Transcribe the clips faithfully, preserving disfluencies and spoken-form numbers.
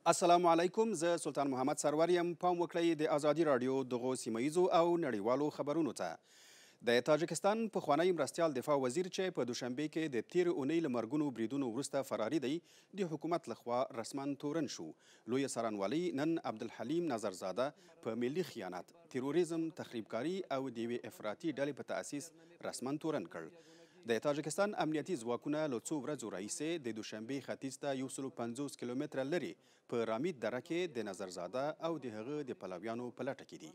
السلام علیکم، زه سلطان محمد سرور یم. پام وکړئ د ازادي راډیو دغو سیمه ییزو او نړیوالو خبرونو ته. د تاجکستان پخوانی مرستیال دفاع وزیر چې په دوشنبه کې د تیر اونۍ له مرګونو بریدونو وروسته فراري دی، د حکومت لخوا رسما تورن شو. لوی څارنوالي نن عبدالحلیم نظرزاده په ملي خیانت، تروریزم، تخریبکاري او د یوې افراطي ډلې په تأسیس رسما تورن کړ. د تاجکستان امنیتي ځواکونه له څو ورځو راهیسې د دوشنبې ختیځ ته یو سل پنځوس کیلومتره لرې په رامید دره کې د نظرزاده او د هغه د پلویانو په لټه کې دي.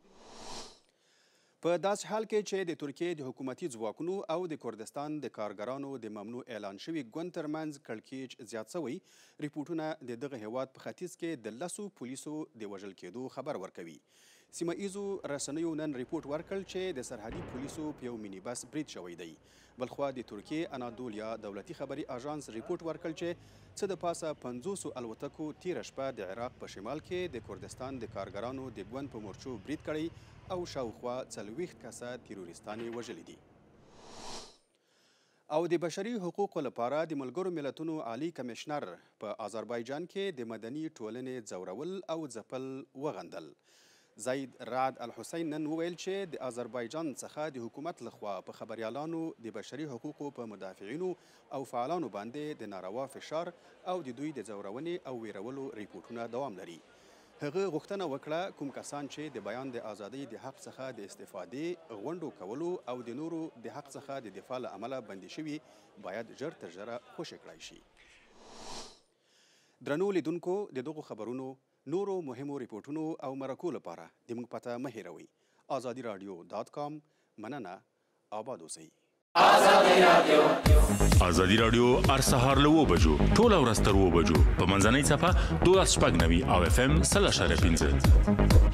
په داسې حال کې چې د ترکیې د حکومتي ځواکونو او د کردستان د کارګرانو د ممنوع اعلان شوي ګوند ترمنځ کړکېچ زیات شوی، ریپورټونه د دغه هیواد په ختیځ کې د لسو پولیسو د وژل کېدو خبر ورکوي. سیمه ایزو رسنیو نن ریپورټ ورکړ چې د سرحدي پولیسو په یو مینی بس برید شوی دی. بلخوا د ترکیې انادولیا دولتي خبري اژانس ریپورټ ورکړ چې څه د پاسه پنځوسو الوتکو تیره شپه د عراق په شمال کې د کردستان د کارګرانو د ګوند په مورچو برید کړی او شاوخوا څلوېښت کسه تیروریستان یې وژلي دي. او د بشري حقوقو لپاره د ملګرو ملتونو عالی کمیشنر په آذربایجان کې د مدني ټولنې ځورول او ځپل وغندل. زید رعد الحسین نن وویل چې د آذربایجان څخه د حکومت لخوا په خبریالانو، د بشري حقوقو په مدافعینو او فعالانو باندې د ناروا فشار او د دوی د ځورونې او ویرولو ریپورټونه دوام لري. هغه غوښتنه وکړه کوم کسان چې د بیان د ازادۍ د حق څخه د استفادې، غونډو کولو او د نورو د حق څخه د دفاع له امله بندي شوي باید ژر تر ژره خوشي کړای شي. درنو لیدونکو، د دغو خبرونو نورو مهمو ریپورټونو او مرکو لپاره د موږ پته مه هیروئ. ازادي راډیو ډاټ کام. مننه، آباد اوسئ. ازادي راډیو هر سهار له اوه بجو ټوله ورځ تر اوه بجو په منځنۍ څپه دولس شپږ نوي او اف ام سل اشاریه پنځه